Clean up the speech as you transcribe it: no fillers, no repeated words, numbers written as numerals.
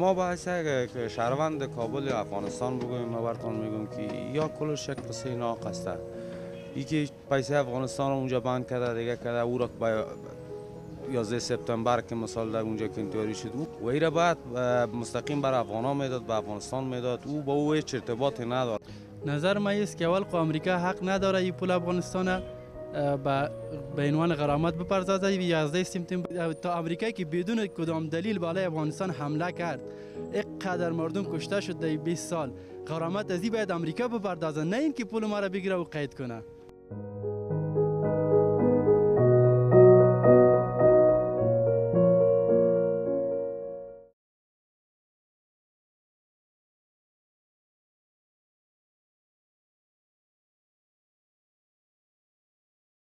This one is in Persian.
ما باعث که شهروند کابل افغانستان بگویم، ما براتون میگم که یا کلش یک قصه ناق است. یکی پیسه افغانستان رو اونجا بند کرده، دیگه کرده او را 11 سپتامبر که مثال در اونجا که انتحاری شد و ایره بعد مستقیم بر افغان ها میداد، به افغانستان میداد. او با او هیچ ارتباطی نداره. نظر ما است که اول امریکا حق نداره این پول افغانستان به عنوان غرامت بپردازه. 11 سپتامبر تا امریکایی که بدون کدام دلیل بالای افغانستان حمله کرد، اینقدر مردم کشته شد در 20 سال، غرامت از این باید امریکا بپردازه، نه اینکه پول ما را بگیره و قید کنه.